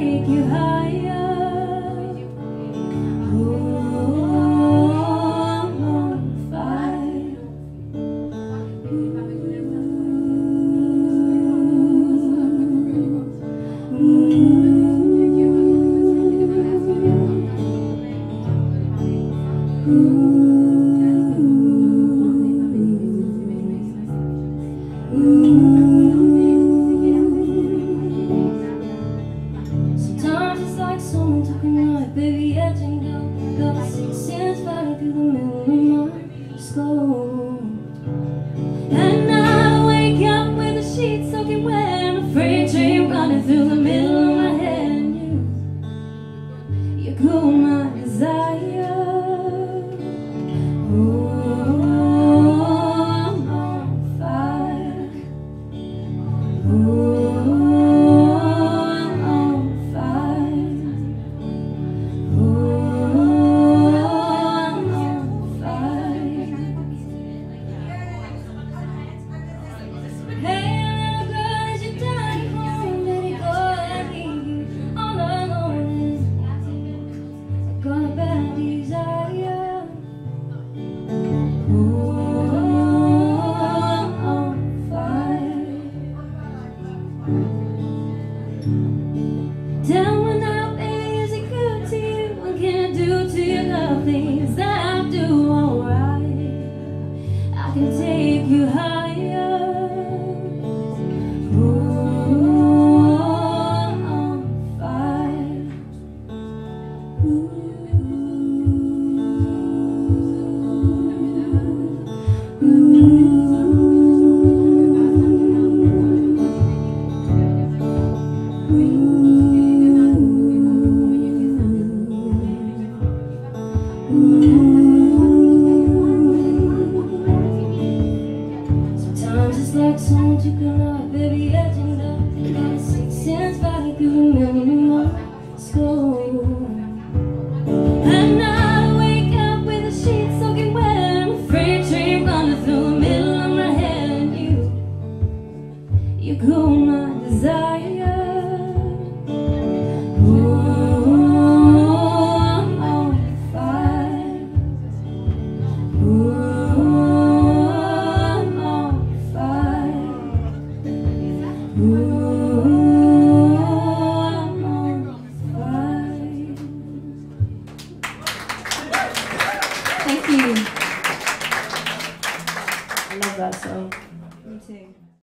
take you higher. Sometimes it's like someone talking like baby edging down. Got 6 cents fighting through the middle of my skull. And I wake up with the sheets soaking wet and a freight train running through the middle of my head. And you cool my desire. I'm on fire. Tell me now, baby, is it good to you? What can I do to you? Love things that I do alright. I can take you higher. I'm on fire. Sometimes it's like someone took a knife, baby, edging up. Got 6 cents fighting through the middle of my skull.